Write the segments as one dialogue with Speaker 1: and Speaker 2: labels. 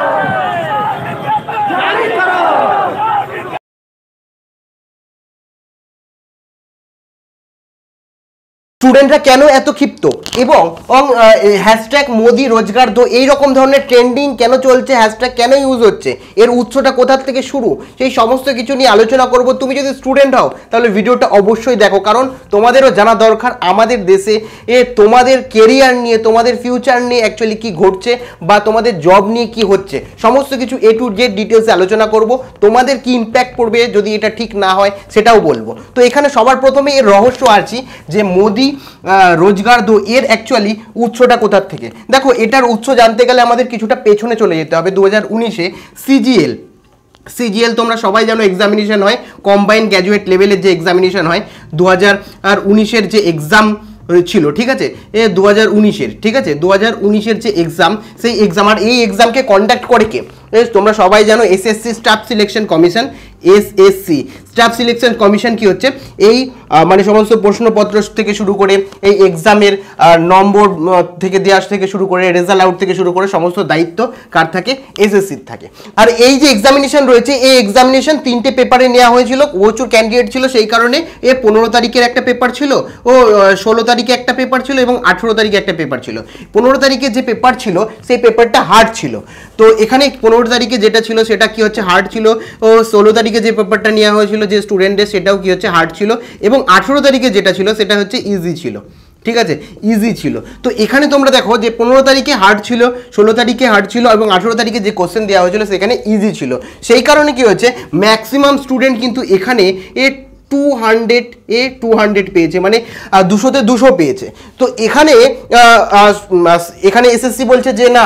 Speaker 1: স্টুডেন্টরা কেন এত ক্ষিপ্ত এবং হ্যাশট্যাগ মোদি রোজগার দো এই রকম ধরনের ট্রেন্ডিং কেন চলছে, হ্যাশট্যাগ কেন ইউজ হচ্ছে, এর উৎসটা কোথা থেকে শুরু, সেই সমস্ত কিছু নিয়ে আলোচনা করব। তুমি যদি স্টুডেন্ট হও তাহলে ভিডিওটা অবশ্যই দেখো, কারণ তোমাদেরও জানা দরকার আমাদের দেশে তোমাদের কেরিয়ার নিয়ে, তোমাদের ফিউচার নিয়ে অ্যাকচুয়ালি কি ঘটছে বা তোমাদের জব নিয়ে কি হচ্ছে, সমস্ত কিছু A to Z ডিটেলসে আলোচনা করব। তোমাদের কি ইম্প্যাক্ট পড়বে যদি এটা ঠিক না হয় সেটাও বলবো। তো এখানে সবার প্রথমে এর রহস্য আছে যে মোদি রোজগার দো এর অ্যাকচুয়ালি উৎসটা কোথার থেকে। দেখো, এটার উৎস জানতে গেলে আমাদের কিছুটা পেছনে চলে যেতে হবে। 2019-এ সিজিএল তোমরা সবাই জানো এক্সামিনেশন হয়, কম্বাইন্ড গ্র্যাজুয়েট লেভেলের যে এক্সামিনেশন হয় 2019-এর যে এক্সাম ছিল, ঠিক আছে, 2019-এর, ঠিক আছে, 2019-এর যে এক্সাম, সেই এক্সাম, আর এই এক্সামকে কন্ডাক্ট করে কে? তোমরা সবাই জানো SSC staff selection commission. SSC staff selection commission কি হচ্ছে, এই মানে সমস্ত প্রশ্নপত্র থেকে শুরু করে এই এক্সামের নম্বর থেকে দেওয়া থেকে শুরু করে রেজাল্ট আউট থেকে শুরু করে সমস্ত দায়িত্ব কার থাকে? এসএসসির থাকে। আর এই যে এক্সামিনেশন রয়েছে, এই এক্সামিনেশন 3টে পেপারে নেওয়া হয়েছিল, প্রচুর ক্যান্ডিডেট ছিল, সেই কারণে 15 তারিখের একটা পেপার ছিল, 16 তারিখে একটা পেপার ছিল এবং 18 তারিখে একটা পেপার ছিল। 15 তারিখে যে পেপার ছিল সেই পেপারটা হার্ড ছিল। তো এখানে 15 তারিখে যেটা ছিল সেটা কি হচ্ছে, হার্ড ছিল। 16 তারিখে যে পেপারটা নেওয়া হয়েছিল যে স্টুডেন্টদের, সেটাও কি হচ্ছে, হার্ড ছিল। এবং 18 তারিখে যেটা ছিল সেটা হচ্ছে ইজি ছিল, ঠিক আছে, ইজি ছিল। তো এখানে তোমরা দেখো যে 15 তারিখে হার্ড ছিল, 16 তারিখে হার্ড ছিল এবং 18 তারিখে যে কোশ্চেন দেওয়া হয়েছিল সেখানে ইজি ছিল। সেই কারণে কি হচ্ছে, ম্যাক্সিমাম স্টুডেন্ট কিন্তু এখানে 200 পেয়েছে, মানে 200-তে 200 পেয়েছে। তো এখানে এসএসসি বলছে যে না,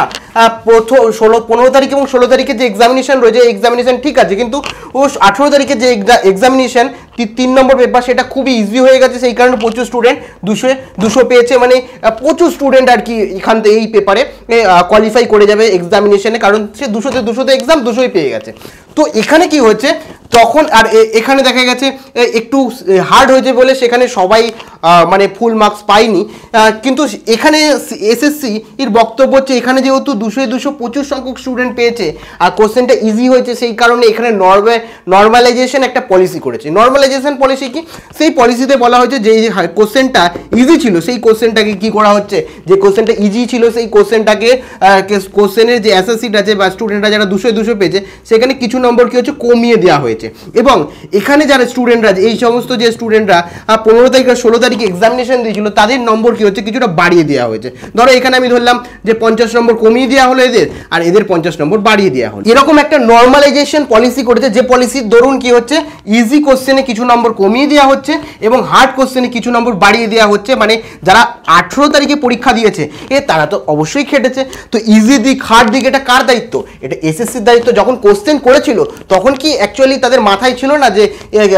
Speaker 1: 15 তারিখ এবং 16 তারিখে যে এক্সামিনেশন রয়েছে এক্সামিনেশন ঠিক আছে, কিন্তু 18 তারিখে যে এক্সামিনেশন 3 নম্বর পেপার সেটা খুবই ইজি হয়ে গেছে, সেই কারণে প্রচুর স্টুডেন্ট 200 পেয়েছে, মানে প্রচুর স্টুডেন্ট আর কি এখান থেকে এই পেপারে কোয়ালিফাই করে যাবে এক্সামিনেশনে, কারণ সে 200-তে এক্সাম 200ই পেয়ে গেছে। তো এখানে কি হচ্ছে তখন, আর এখানে দেখা গেছে একটু হার্ড হয়েছে বলে সেখানে সবাই মানে ফুল মার্কস পায়নি, কিন্তু এখানে এসএসসি এর বক্তব্য হচ্ছে এখানে যেহেতু 200 প্রচুর সংখ্যক স্টুডেন্ট পেয়েছে আর কোশ্চেনটা ইজি হয়েছে, সেই কারণে এখানে নর্মালাইজেশন একটা পলিসি করেছে। নর্মালাইজেশন পলিসি কি, সেই পলিসিতে বলা হয়েছে যে কোশ্চেনটা ইজি ছিল সেই কোশ্চেনটাকে কি করা হচ্ছে, যে কোশ্চেনটা ইজি ছিল সেই কোশ্চেনটাকে কোশ্চেনের যে অ্যাসেসিড আছে বা স্টুডেন্টরা যারা 200 পেয়েছে সেখানে কিছু নম্বর কি হচ্ছে কমিয়ে দেওয়া হয়েছে। এবং এখানে যারা স্টুডেন্টরা, এই সমস্ত যে স্টুডেন্টরা 15 তারিখ আর 16 তারিখে এক্সামিনেশন দিয়েছিল তাদের নম্বর কি হচ্ছে কিছুটা বাড়িয়ে দেওয়া হয়েছে। ধরো এখানে আমি ধরলাম যে 50 নম্বর কমিয়ে দেওয়া হলো এদের, আর এদের 50 নম্বর বাড়িয়ে দেওয়া হলো। এরকম একটা নর্মালাইজেশন পলিসি করেছে, যে পলিসির দরুন কি হচ্ছে, ইজি কোশ্চেনে কিছু নম্বর কমিয়ে দেওয়া হচ্ছে এবং হার্ড কোশ্চেনে কিছু নম্বর বাড়িয়ে দেওয়া হচ্ছে। মানে যারা 18 তারিখে পরীক্ষা দিয়েছে তারা তো অবশ্যই খেটেছে, তো ইজি দিক হার্ড দিক এটা কার দায়িত্ব? এটা এসএসসির দায়িত্ব। যখন কোশ্চেন করেছিল তখন কি অ্যাকচুয়ালি তাদের মাথায় ছিল না যে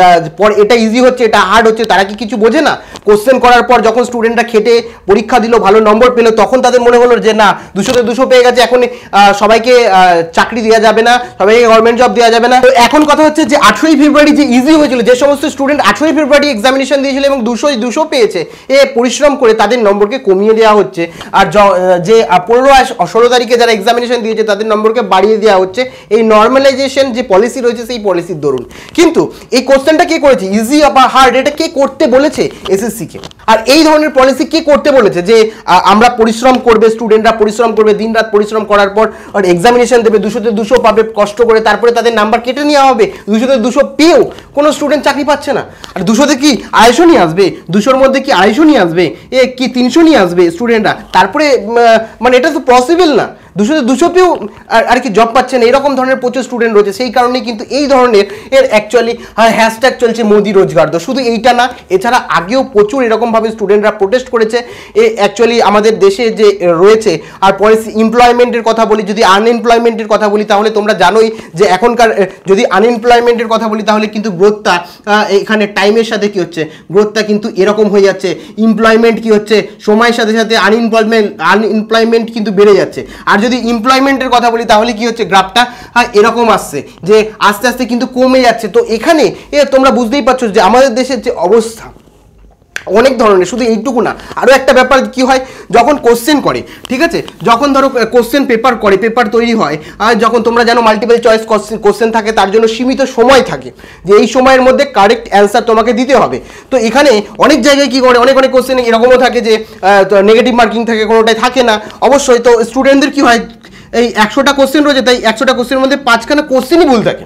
Speaker 1: এটা ইজি হচ্ছে এটা হার্ড হচ্ছে? তারা কি কিছু বোঝে না? কোশ্চেন করার পর যখন স্টুডেন্টরা খেটে পরীক্ষা দিল, ভালো নম্বর পেল, তখন তাদের মনে হলো যে না 200-তে 200 পেয়ে গেছে, এখন সবাইকে চাকরি দেওয়া যাবে না, সবাইকে গভর্নমেন্ট জব দেওয়া যাবে না। তো এখন কথা হচ্ছে যে 18ই ফেব্রুয়ারি যে ইজি হয়েছিল, যে সমস্ত স্টুডেন্ট 18ই ফেব্রুয়ারি এক্সামিনেশন দিয়েছিল এবং 200 পেয়েছে, পরিশ্রম করে তাদের নম্বরকে কমিয়ে দেওয়া হচ্ছে। আর যে 15 আর 16 তারিখে যারা এক্সামিনেশন দিয়েছে তাদের নম্বরকে বাড়িয়ে দেওয়া হচ্ছে। এই নর্মালাইজেশন যে পলিসি রয়েছে সেই পলিসির দরুন। কিন্তু এই কোশ্চেনটা কে করেছে, ইজি বা হার্ড, এটা কে করতে বলেছে? এসএসসি কে। আর এই ধরনের পলিসি কে করতে বলেছে যে আমরা পরিশ্রম করবে, স্টুডেন্টরা পরিশ্রম করবে, দিনরাত পরিশ্রম করার পর আর এক্সামিনেশন দেবে, 200-তে 200 পাবে কষ্ট করে, তারপরে তাদের নাম্বার কেটে নেওয়া হবে। 200-তে 200 পেয়েও কোনো স্টুডেন্ট চাকরি পাচ্ছে না। আর 200-তে কি 250 নিয়ে আসবে? 200-র মধ্যে কি 250 নিয়ে আসবে? কি 300 নিয়ে আসবে স্টুডেন্টরা? তারপরে মানে এটা তো পসিবল না। 200-তে 200 পেয়েও আর কি জব পাচ্ছে না, এরকম ধরনের প্রচুর স্টুডেন্ট রয়েছে। সেই কারণে কিন্তু এই ধরনের অ্যাকচুয়ালি হ্যাশট্যাগ চলছে মোদি রোজগার দো। শুধু এইটা না, এছাড়া আগেও প্রচুর এরকমভাবে স্টুডেন্টরা প্রোটেস্ট করেছে। অ্যাকচুয়ালি আমাদের দেশে যে রয়েছে, আর পলিসি এমপ্লয়মেন্টের কথা বলি, যদি আনএমপ্লয়মেন্টের কথা বলি তাহলে তোমরা জানোই যে এখনকার যদি আনএমপ্লয়মেন্টের কথা বলি তাহলে কিন্তু গ্রোথটা এখানে টাইমের সাথে কি হচ্ছে, গ্রোথটা কিন্তু এরকম হয়ে যাচ্ছে। এমপ্লয়মেন্ট কি হচ্ছে, সময়ের সাথে সাথে আনএমপ্লয়মেন্ট কিন্তু বেড়ে যাচ্ছে। আর যদি এমপ্লয়মেন্টের কথা বলি তাহলে কি হচ্ছে, গ্রাফটা এরকম আসছে যে আস্তে আস্তে কিন্তু কমে যাচ্ছে। তো এখানে তোমরা বুঝতেই পারছো যে আমাদের দেশের যে অবস্থা, অনেক ধরনের, শুধু এইটুকু না, আরও একটা ব্যাপার কি হয় যখন কোশ্চেন করে, ঠিক আছে, যখন ধরো কোশ্চেন পেপার করে, পেপার তৈরি হয়, আর যখন তোমরা জানো মাল্টিপল চয়েস কোশ্চেন থাকে, তার জন্য সীমিত সময় থাকে যে এই সময়ের মধ্যে কারেক্ট অ্যান্সার তোমাকে দিতে হবে। তো এখানে অনেক জায়গায় কি করে, অনেক অনেক কোশ্চেন এরকমও থাকে যে নেগেটিভ মার্কিং থাকে, কোনোটাই থাকে না অবশ্যই। তো স্টুডেন্টদের কি হয়, এই 100টা কোশ্চেন রয়েছে, তাই 100টা কোশ্চেনের মধ্যে 5খানা কোশ্চেনই ভুল থাকে।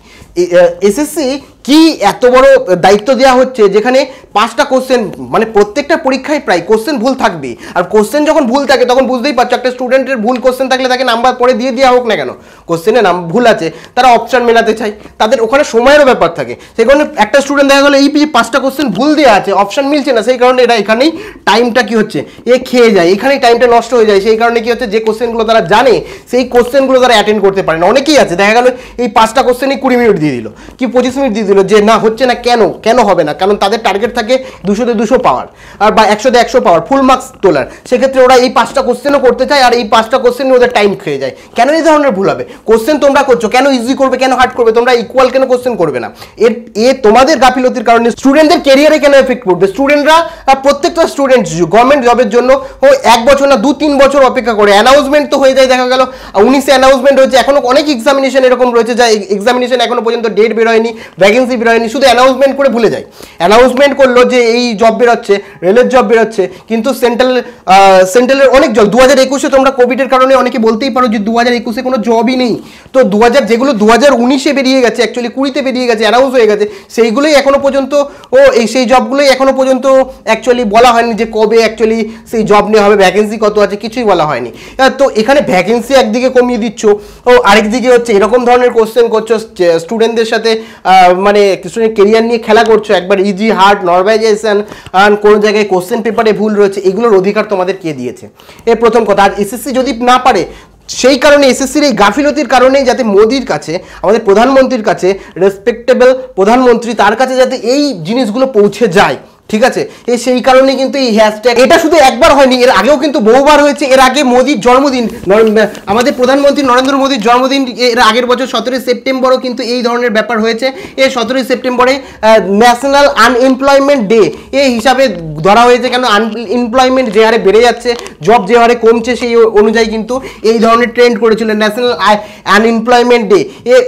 Speaker 1: এসএসসি কি এত বড় দায়িত্ব দেওয়া হচ্ছে যেখানে 5টা কোশ্চেন, মানে প্রত্যেকটা পরীক্ষায় প্রায় কোশ্চেন ভুল থাকবে। আর কোশ্চেন যখন ভুল থাকে তখন বুঝতেই পারছো, একটা স্টুডেন্টের ভুল কোশ্চেন থাকলে তাকে নাম্বার পরে দিয়ে দেওয়া হোক না কেন, কোশ্চেনে ভুল আছে, তারা অপশন মেলাতে চায়, তাদের ওখানে সময়েরও ব্যাপার থাকে। সেই কারণে একটা স্টুডেন্ট দেখা গেলো এই 5টা কোশ্চেন ভুল দেওয়া আছে, অপশন মিলছে না, সেই কারণে এরা এখানেই টাইমটা কি হচ্ছে খেয়ে যায়, এখানেই টাইমটা নষ্ট হয়ে যায়। সেই কারণে কি হচ্ছে, যে কোশ্চেনগুলো তারা জানে সেই কোশ্চেনগুলো তারা অ্যাটেন্ড করতে পারে না। অনেকেই আছে দেখা গেলো এই 5টা কোশ্চেনই 20 মিনিট দিয়ে দিল, কি 25 মিনিট দিয়ে দিল, যে না হচ্ছে না, কেন হবে না, কারণ তাদের টার্গেট থাকে 200-তে 200 পাওয়ার, আর বা 100-তে 100 পাওয়ার, ফুল মার্কস তোলার। সেক্ষেত্রে ওরা এই 5টা কোশ্চেনও করতে চায়, আর এই 5টা কোশ্চেন ওদের টাইম খেয়ে যায়। কেন এই ধরনের ভুল হবে? কোশ্চেন তোমরা করছো, কেন ইজি করবে, কেন হার্ড করবে? তোমরা ইকুয়াল কেন কোশ্চেন করবে না? তোমাদের গাফিলতির কারণে স্টুডেন্টদের ক্যারিয়ারে কেন এফেক্ট পড়বে? স্টুডেন্টরা, প্রত্যেকটা স্টুডেন্ট গভর্নমেন্ট জবের জন্য 1 বছর না 2-3 বছর অপেক্ষা করে, অ্যানাউন্সমেন্ট তো হয়ে যায়, দেখা গেল 19-এ অ্যানাউন্সমেন্ট হয়েছে, এখনো অনেক এক্সামিনেশন এরকম রয়েছে যা এক্সামিনেশন এখনো পর্যন্ত ডেট বেরোয়নি, ভ্যাকেন্সি বেরোয়নি, শুধু অ্যানাউন্সমেন্ট করে ভুলে যায়। অ্যানাউন্সমেন্ট করলো যে এই জব বেরোচ্ছে, রেলের জব বেরোচ্ছে, কিন্তু সেন্ট্রালের অনেক জব 2021-এ তোমরা কোভিডের কারণে অনেকে বলতেই পারো যে 2021-এ কোনো জবই নেই। তো যেগুলো 2019-এ বেরিয়ে গেছে, অ্যাকচুয়ালি 20-তে বেরিয়ে গেছে, অ্যানাউন্স হয়ে গেছে, সেইগুলোই এখনো পর্যন্ত সেই জবগুলোই এখনো পর্যন্ত অ্যাকচুয়ালি বলা হয়নি যে কবে অ্যাকচুয়ালি সেই জব নেওয়া হবে, ভ্যাকেন্সি কত আছে, কিছুই বলা হয়নি। তো এখানে ভ্যাকেন্সি একদিকে কমিয়ে দিচ্ছ, আরেকদিকে হচ্ছে এরকম ধরনের কোশ্চেন করছো, স্টুডেন্টদের সাথে মানে স্টুডেন্ট কেরিয়ার নিয়ে খেলা করছো, একবার ইজি হার্ড নর্মালাইজেশন, কোন জায়গায় কোশ্চেন পেপারে ভুল রয়েছে, এগুলোর অধিকার তোমাদের কে দিয়েছে? এর প্রথম কথা। আর এসএসসি যদি না পারে, সেই কারণে এসএসসির এই গাফিলতির কারণেই যাতে মোদির কাছে, আমাদের প্রধানমন্ত্রীর কাছে, রেসপেক্টেবল প্রধানমন্ত্রী, তার কাছে যাতে এই জিনিসগুলো পৌঁছে যায়, ঠিক আছে, সেই কারণে কিন্তু এই হ্যাশট্যাগ, এটা শুধু একবার হয়নি, এর আগেও কিন্তু বহুবার হয়েছে। এর আগে মোদির জন্মদিন, আমাদের প্রধানমন্ত্রী নরেন্দ্র মোদির জন্মদিন, এর আগের বছর 17 সেপ্টেম্বরও কিন্তু এই ধরনের ব্যাপার হয়েছে। এই 17 সেপ্টেম্বরে ন্যাশনাল আনএমপ্লয়মেন্ট ডে হিসাবে ধরা হয়েছে, কেন আনএমপ্লয়মেন্ট যে হারে বেড়ে যাচ্ছে, জব যে হারে কমছে, সেই অনুযায়ী কিন্তু এই ধরনের ট্রেন্ড করেছিল ন্যাশনাল আনএমপ্লয়মেন্ট ডে।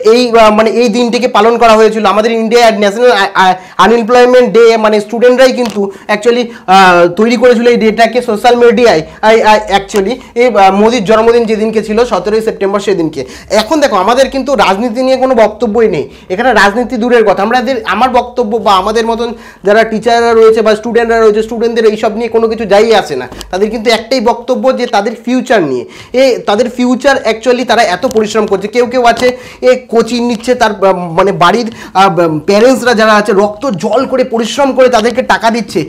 Speaker 1: মানে এই দিনটিকে পালন করা হয়েছিল আমাদের ইন্ডিয়ায়। ন্যাশনাল আনএমপ্লয়মেন্ট ডে মানে স্টুডেন্টরাই কিন্তু অ্যাকচুয়ালি তৈরি করেছিল এই ডেটাকে সোশ্যাল মিডিয়ায়, অ্যাকচুয়ালি এই মোদির জন্মদিন যেদিনকে ছিল 17 সেপ্টেম্বর সেদিনকে। এখন দেখো, আমাদের কিন্তু রাজনীতি নিয়ে কোনো বক্তব্যই নেই এখানে, রাজনীতি দূরের কথা। আমার বক্তব্য বা আমাদের মতন যারা টিচাররা রয়েছে বা স্টুডেন্টরা রয়েছে, স্টুডেন্টদের এইসব নিয়ে কোনো কিছু যাই আসে না। তাদের কিন্তু একটাই বক্তব্য যে তাদের ফিউচার নিয়ে, তাদের ফিউচার অ্যাকচুয়ালি তারা এত পরিশ্রম করছে। কেউ আছে কোচিং নিচ্ছে, তার মানে বাড়ির প্যারেন্টসরা যারা আছে রক্ত জল করে পরিশ্রম করে তাদেরকে টাকা দিচ্ছে,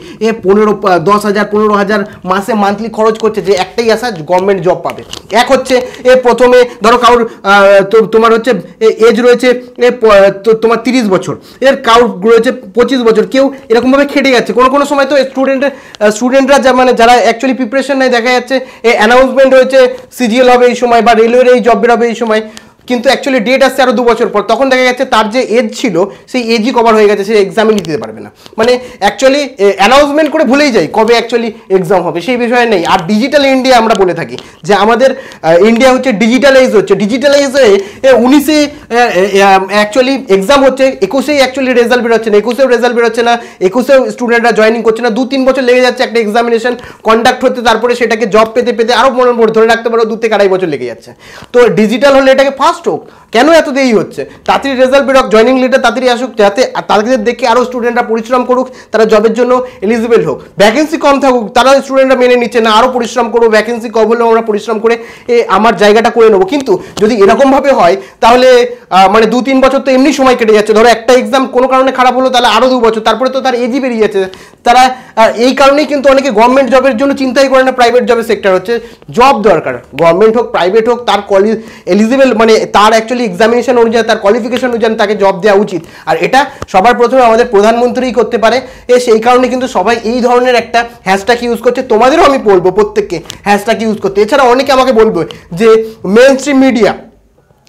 Speaker 1: 10,000 15,000 মাসে মান্থলি খরচ করছে, যে একটাই আশা গভর্নমেন্ট জব পাবে। এক হচ্ছে প্রথমে ধরো কারোর তোমার হচ্ছে এজ রয়েছে তোমার 30 বছর, এর কারোর রয়েছে 25 বছর, কেউ এরকমভাবে খেটে যাচ্ছে। কোনো সময় তো স্টুডেন্টরা মানে যারা অ্যাকচুয়ালি প্রিপারেশন নেয়, দেখা যাচ্ছে অ্যানাউন্সমেন্ট হয়েছে সিজিএল হবে এই সময় বা রেলওয়ের এই জব বেরোবে এই সময়, কিন্তু অ্যাকচুয়ালি ডেট আসছে আরও 2 বছর পর, তখন দেখা যাচ্ছে তার যে এজ ছিল সেই এজই কভার হয়ে গেছে, সে এক্সামই দিতে পারবে না। মানে অ্যাকচুয়ালি অ্যানাউন্সমেন্ট করে ভুলেই যাই কবে অ্যাকচুয়ালি এক্সাম হবে, সেই বিষয়ে নেই। আর ডিজিটাল ইন্ডিয়া আমরা বলে থাকি যে আমাদের ইন্ডিয়া হচ্ছে ডিজিটালাইজ হচ্ছে, ডিজিটালাইজ হয়ে 19-এ অ্যাকচুয়ালি এক্সাম হচ্ছে, 21-এই অ্যাকচুয়ালি রেজাল্ট বেরোচ্ছে না, 21-এও রেজাল্ট বেরোচ্ছে না, 21-এও স্টুডেন্টরা জয়েনিং করছে না, 2-3 বছর লেগে যাচ্ছে একটা এক্সামিনেশন কন্ডাক্ট হতে, তারপরে সেটাকে জব পেতে আরও ধরে রাখতে পারো 2 থেকে 2.5 বছর লেগে যাচ্ছে। তো ডিজিটাল হলে এটাকে ফাস্ট হোক, কেন এত দেরি হচ্ছে? তাড়াতাড়ি রেজাল্ট বেরোক, জয়েনিং লেটার তাড়াতাড়ি আসুক, যাতে তাদের দেখে আরও স্টুডেন্টরা পরিশ্রম করুক, তারা জবের জন্য এলিজিবল হোক। ভ্যাকেন্সি কম থাকুক, তারা স্টুডেন্টরা মেনে নিচ্ছে না, আরও পরিশ্রম করবো, ভ্যাকেন্সি কম হলেও আমরা পরিশ্রম করে আমার জায়গাটা করে নেবো। কিন্তু যদি এরকমভাবে হয় তাহলে মানে 2-3 বছর তো এমনি সময় কেটে যাচ্ছে। ধরো একটা এক্সাম কোনো কারণে খারাপ হলো, তাহলে আরও 2 বছর, তারপরে তো তার এজই বেরিয়ে যাচ্ছে। তারা এই কারণেই কিন্তু অনেকে গভর্নমেন্ট জবের জন্য চিন্তাই করে না, প্রাইভেট জবের সেক্টর হচ্ছে জব দরকার, গভর্নমেন্ট হোক প্রাইভেট হোক, তার এলিজিবল মানে তার অ্যাকচুয়ালি এক্সামিনেশন অনুযায়ী, তার কোয়ালিফিকেশন অনুযায়ী তাকে জব দেওয়া উচিত। আর এটা সবার প্রথমে আমাদের প্রধানমন্ত্রীই করতে পারে। সেই কারণে কিন্তু সবাই এই ধরনের একটা হ্যাশট্যাগ ইউজ করছে। তোমাদেরও আমি বলবো প্রত্যেককে হ্যাশট্যাগ ইউজ করতে। এছাড়া অনেকে আমাকে বলবে যে মেইনস্ট্রিম মিডিয়া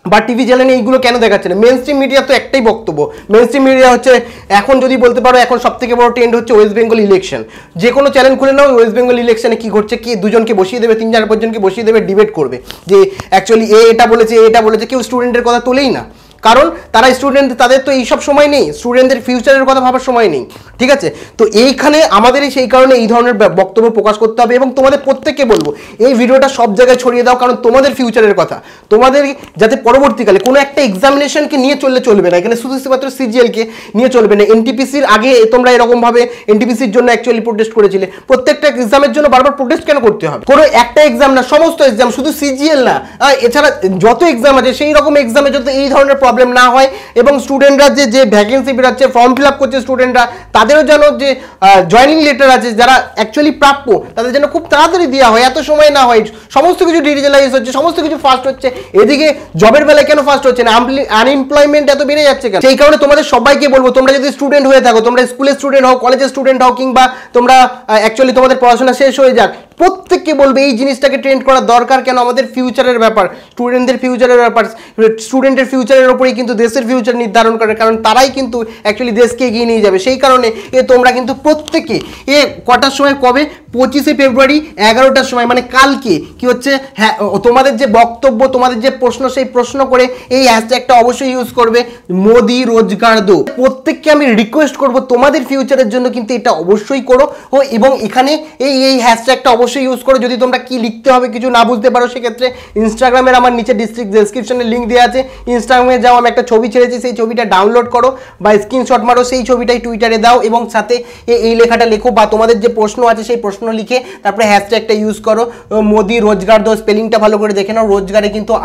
Speaker 1: বা টিভি চ্যানেলে এইগুলো কেন দেখাচ্ছে না? মেন স্ট্রিম মিডিয়া তো একটাই বক্তব্য, মেন স্ট্রিম মিডিয়া হচ্ছে এখন যদি বলতে পারো এখন সব থেকে বড় ট্রেন্ড হচ্ছে ওয়েস্ট বেঙ্গল ইলেকশন। যে কোনো চ্যানেল খুলে নাও, ওয়েস্ট বেঙ্গল ইলেকশনে কি ঘটছে, কি দুজনকে বসিয়ে দেবে, 3-4-5 জনকে বসিয়ে দেবে, ডিবেট করবে যে অ্যাকচুয়ালি এটা বলেছে, এটা বলেছে। কেউ স্টুডেন্টের কথা তোলেই না, কারণ তারা স্টুডেন্ট, তাদের তো এইসব সময় নেই, স্টুডেন্টদের ফিউচারের কথা ভাবার সময় নেই, ঠিক আছে? তো এইখানে আমাদেরই সেই কারণে এই ধরনের বক্তব্য প্রকাশ করতে হবে এবং তোমাদের প্রত্যেককে বলবো এই ভিডিওটা সব জায়গায় ছড়িয়ে দাও, কারণ তোমাদের ফিউচারের কথা, তোমাদের যাতে পরবর্তীকালে কোনো একটা এক্সামিনেশনকে নিয়ে চলবে না, এখানে শুধুমাত্র সিজিএলকে নিয়ে চলবে না। এনটিপিসির আগে তোমরা এরকমভাবে এনটিপিসির জন্য অ্যাকচুয়ালি প্রোটেস্ট করেছিলে, প্রত্যেকটা এক্সামের জন্য বারবার প্রোটেস্ট কেন করতে হবে? কোনো একটা এক্সাম না, সমস্ত এক্সাম, শুধু সিজিএল না, এছাড়া যত এক্সাম আছে সেই রকম এক্সামে যাতে এই ধরনের প্রবলেম না হয় এবং স্টুডেন্টরা যে ভ্যাকেন্সি বেরোচ্ছে, ফর্ম ফিল আপ করছে স্টুডেন্টরা, তাদেরও যেন যে জয়নিং লেটার আছে যারা অ্যাকচুয়ালি প্রাপ্য, তাদের যেন খুব তাড়াতাড়ি দেওয়া হয়, এত সময় না হয়। সমস্ত কিছু ডিজিটালাইজ হচ্ছে, সমস্ত কিছু ফাস্ট হচ্ছে, এদিকে জবের বেলায় কেন ফাস্ট হচ্ছে না? আনএমপ্লয়মেন্ট এত বেড়ে যাচ্ছে কেন? সেই কারণে তোমাদের সবাইকে বলবো, তোমরা যদি স্টুডেন্ট হয়ে থাকো, তোমরা স্কুলের স্টুডেন্ট হও, কলেজের স্টুডেন্ট হও, কিংবা তোমরা অ্যাকচুয়ালি তোমাদের পড়াশোনা শেষ হয়ে যাক, প্রত্যেককে বলবে এই জিনিসটাকে ট্রেন্ড করা দরকার। কেন? আমাদের ফিউচারের ব্যাপার, স্টুডেন্টদের ফিউচারের ব্যাপার, স্টুডেন্টের ফিউচারের ওপরেই কিন্তু দেশের ফিউচার নির্ধারণ করে, কারণ তারাই কিন্তু অ্যাকচুয়ালি দেশকে এগিয়ে নিয়ে যাবে। সেই কারণে তোমরা কিন্তু প্রত্যেকে কটার সময়, কবে, 25শে ফেব্রুয়ারি 11টার সময়, মানে কালকে কি হচ্ছে, হ্যাঁ, তোমাদের যে বক্তব্য, তোমাদের যে প্রশ্ন, সেই প্রশ্ন করে এই হ্যাশট্যাগটা অবশ্যই ইউজ করবে, মোদি রোজগার দো। প্রত্যেককে আমি রিকোয়েস্ট করব তোমাদের ফিউচারের জন্য কিন্তু এটা অবশ্যই করো এবং এখানে এই হ্যাশট্যাগটা অবশ্যই ইউজ করো। যদি তোমরা কি লিখতে হবে কিছু না বুঝতে পারো, সেক্ষেত্রে ইনস্টাগ্রামের আমার নিচে ডেসক্রিপশনে লিঙ্ক দেওয়া আছে, ইনস্টাগ্রামে যাও, আমি একটা ছবি ছেড়েছি, সেই ছবিটা ডাউনলোড করো বা স্ক্রিনশট মারো, সেই ছবিটাই টুইটারে দাও এবং সাথে এই লেখাটা লেখো বা তোমাদের যে প্রশ্ন আছে সেই প্রশ্ন লিখে তারপরে হ্যাশট্যাগটা ইউজ করো, মোদি রোজগার দো। স্পেলিংটা ভালো করে দেখে নাও, রোজগারে কিন্তু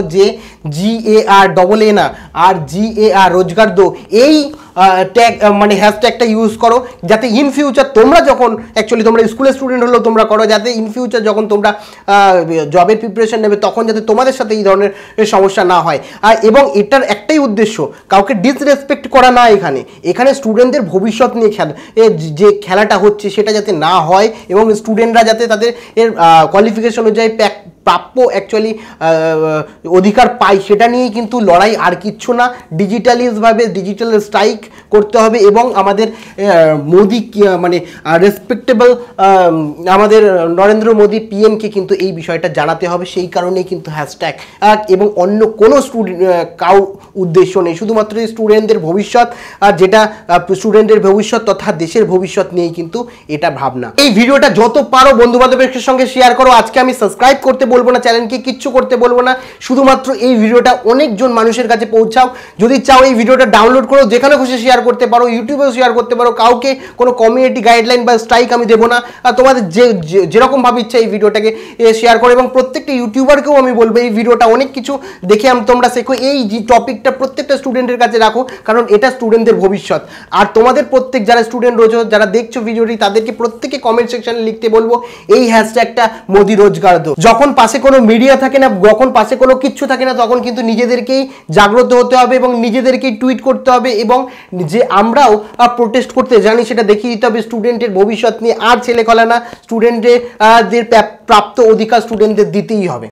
Speaker 1: ROJGAR না, RGAR, রোজগার দো। এই ট্যাগ মানে হ্যাশট্যাগটা ইউজ করো, যাতে ইন ফিউচার তোমরা যখন অ্যাকচুয়ালি তোমরা স্কুলের স্টুডেন্ট হলেও তোমরা করো, যাতে ইন ফিউচার যখন তোমরা জবের প্রিপারেশন নেবে তখন যাতে তোমাদের সাথে এই ধরনের সমস্যা না হয়। এবং এটার একটাই উদ্দেশ্য, কাউকে ডিসরেসপেক্ট করা না, এখানে স্টুডেন্টদের ভবিষ্যৎ নিয়ে যে খেলাটা হচ্ছে সেটা যাতে না হয় এবং স্টুডেন্টরা যাতে তাদের কোয়ালিফিকেশন অনুযায়ী প্রাপ্য অ্যাকচুয়ালি অধিকার পায়, সেটা নিয়েই কিন্তু লড়াই, আর কিচ্ছু না। ডিজিটালিজভাবে ডিজিটাল স্ট্রাইক করতে হবে এবং আমাদের মোদি মানে রেসপেক্টেবল আমাদের নরেন্দ্র মোদি পিএমকে কিন্তু এই বিষয়টা জানাতে হবে। সেই কারণেই কিন্তু হ্যাশট্যাগ এবং অন্য কোনো কারোর উদ্দেশ্য নেই, শুধুমাত্র স্টুডেন্টদের ভবিষ্যৎ, আর যেটা স্টুডেন্টের ভবিষ্যৎ তথা দেশের ভবিষ্যৎ নিয়েই কিন্তু এটা ভাবনা। এই ভিডিওটা যত পারো বন্ধু বান্ধবের সঙ্গে শেয়ার করো। আজকে আমি সাবস্ক্রাইব করতে বলবো না, চ্যানেলকে কিচ্ছু করতে বলবো না, শুধুমাত্র এই ভিডিওটা অনেকজন মানুষের কাছে পৌঁছাও। যদি চাও এই ভিডিওটা ডাউনলোড করো, যেখানে খুশি শেয়ার করতে পারো, ইউটিউবেও শেয়ার করতে পারো। কাউকে কোনো কমিউনিটি গাইডলাইন বা স্ট্রাইক আমি দেবো না, আর তোমাদের যেরকম ভাবে ইচ্ছা এই ভিডিওটাকে শেয়ার করো এবং প্রত্যেকটা ইউটিউবারকেও আমি বলবো এই ভিডিওটা অনেক কিছু দেখে তোমরা শেখো। এই যে টপিকটা প্রত্যেকটা স্টুডেন্টের কাছে রাখো, কারণ এটা স্টুডেন্টদের ভবিষ্যৎ। আর তোমাদের প্রত্যেক যারা স্টুডেন্ট রয়েছে, যারা দেখছো ভিডিওটি, তাদেরকে প্রত্যেকে কমেন্ট সেকশনে লিখতে বলবো এই হ্যাশট্যাগটা মোদি রোজগার দো। যখন পাশে কোনো মিডিয়া থাকে না, যখন পাশে কোনো কিচ্ছু থাকে না, তখন কিন্তু নিজেদেরকেই জাগ্রত হতে হবে এবং নিজেদেরকেই টুইট করতে হবে এবং যে আমরাও প্রোটেস্ট করতে জানি সেটা দেখিয়ে দিতে হবে স্টুডেন্টের ভবিষ্যৎ নিয়ে। আর ছেলে খোলা না, স্টুডেন্টদের প্রাপ্ত অধিকার স্টুডেন্টদের দিতেই হবে।